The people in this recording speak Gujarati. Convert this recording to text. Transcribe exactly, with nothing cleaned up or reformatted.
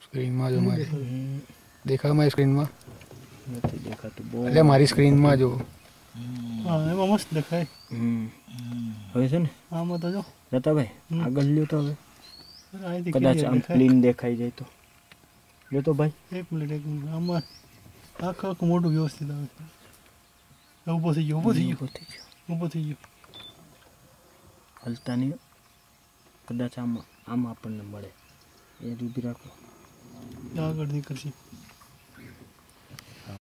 स्क्रीन में जो मारी देखा मैं स्क्रीन में નથી દેખાતું બહુ એટલે મારી સ્ક્રીન માં જો હા એમાં મસ્ત દેખાય હમ હવે છે ને આમાં તો જો જતા ભાઈ આગળ લ્યો તો હવે અહીંથી કદાચ clear આમ દેખાય. ક્લીન દેખાઈ જાય તો લ્યો તો ભાઈ એક મિનિટ એક મિનિટ આમાં આખું આખું મોટું વ્યવસ્થિત આવે ઊભો થઈ ગયો ઊભો થઈ ગયો ઊભો થઈ ગયો ઊભો થઈ ગયો હલતા નહીં કદાચ આમ આમ આપણને મળે એ જ ઊભી રાખો આગળ નીકળશે